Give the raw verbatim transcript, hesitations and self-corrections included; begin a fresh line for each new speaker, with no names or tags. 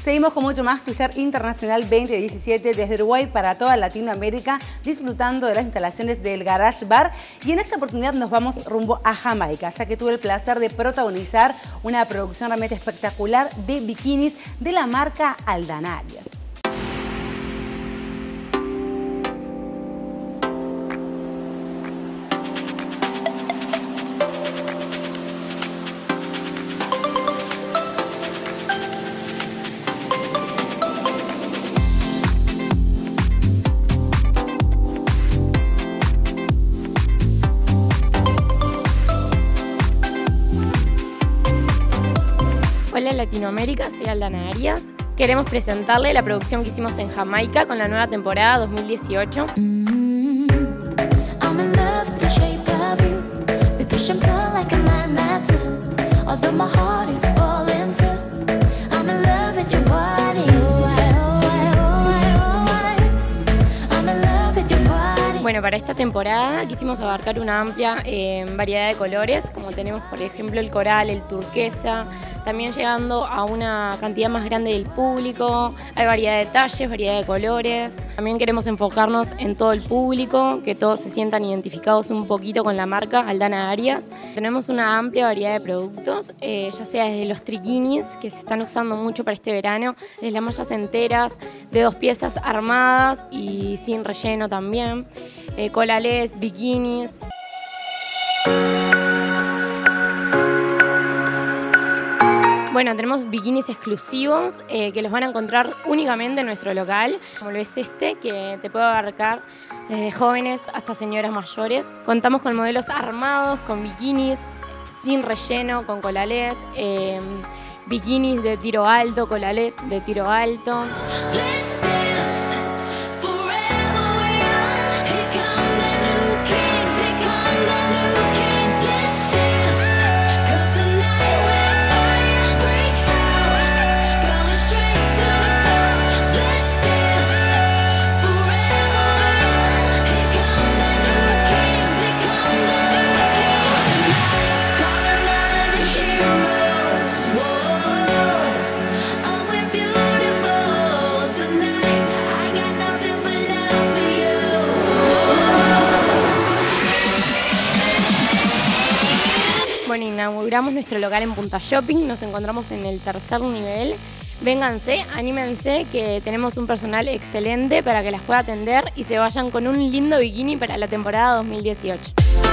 Seguimos con mucho más Twister Internacional veinte diecisiete desde Uruguay para toda Latinoamérica, disfrutando de las instalaciones del Garage Bar. Y en esta oportunidad nos vamos rumbo a Jamaica, ya que tuve el placer de protagonizar una producción realmente espectacular de bikinis de la marca Aldana Arias.
Hola Latinoamérica, soy Aldana Arias. Queremos presentarle la producción que hicimos en Jamaica con la nueva temporada dos mil dieciocho. Bueno, para esta temporada quisimos abarcar una amplia eh, variedad de colores, como tenemos por ejemplo el coral, el turquesa, también llegando a una cantidad más grande del público. Hay variedad de talles, variedad de colores. También queremos enfocarnos en todo el público, que todos se sientan identificados un poquito con la marca Aldana Arias. Tenemos una amplia variedad de productos, eh, ya sea desde los triquinis, que se están usando mucho para este verano, desde las mallas enteras, de dos piezas armadas y sin relleno también, eh, colales, bikinis. Bueno, tenemos bikinis exclusivos eh, que los van a encontrar únicamente en nuestro local, como lo es este, que te puede abarcar desde jóvenes hasta señoras mayores. Contamos con modelos armados, con bikinis sin relleno, con colales, eh, bikinis de tiro alto, colales de tiro alto. Bueno, inauguramos nuestro local en Punta Shopping, nos encontramos en el tercer nivel. Vénganse, anímense, que tenemos un personal excelente para que las pueda atender y se vayan con un lindo bikini para la temporada dos mil dieciocho.